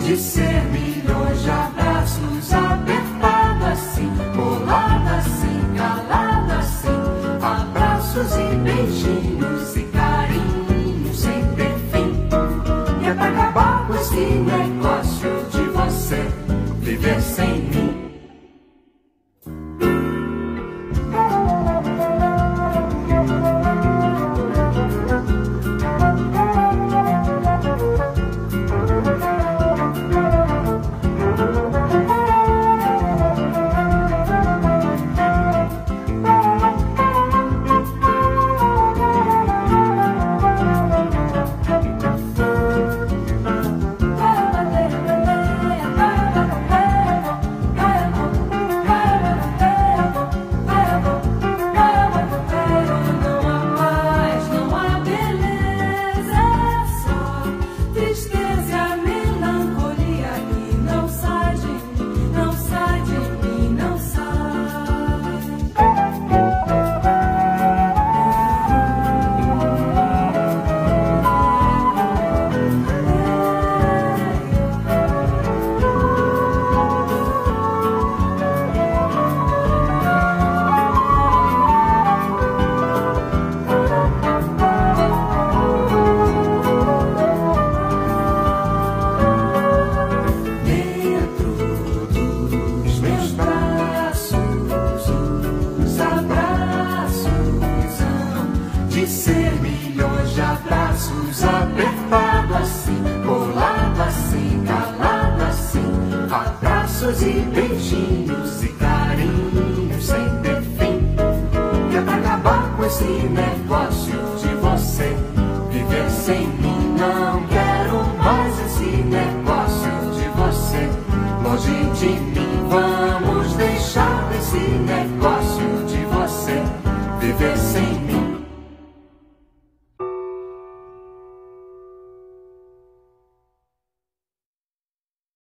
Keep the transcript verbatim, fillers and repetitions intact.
de ser milhões de abraços, apertado assim, colado assim, calado assim, abraços e beijinhos e carinhos sem ter fim. E é pra acabar com esse negócio de você viver sem mim. Ser milhões de abraços, apertado assim, colado assim, calado assim, abraços e beijinhos e carinhos sem ter fim. Que é pra acabar com esse negócio de você viver sem mim.